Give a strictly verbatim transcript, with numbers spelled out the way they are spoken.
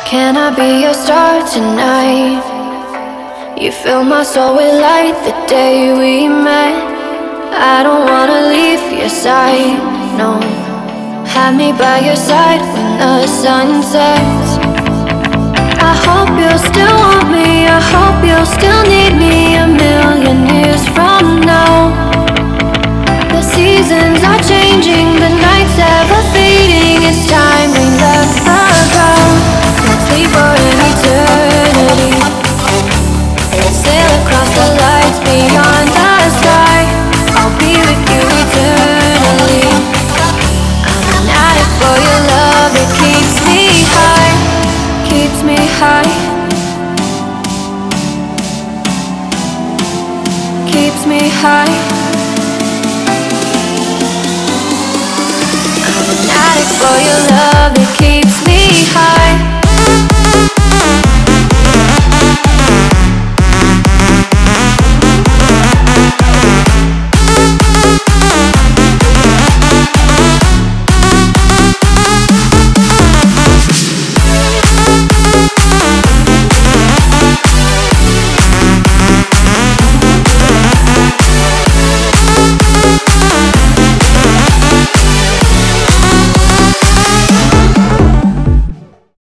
Can I be your star tonight? You fill my soul with light the day we met. I don't wanna leave your side, no. Have me by your side when the sun sets. I hope you'll still want me, I hope you'll still need me a million years from now. The seasons are changing, the nights ever fading. It's time we let the ground. Let's leave for an eternity. Let's sail across the lights beyond the sky. I'll be with you eternally. I'm an addict for your love, it keeps me high, keeps me high, keeps me high. I'm an addict for your love, it keeps me high.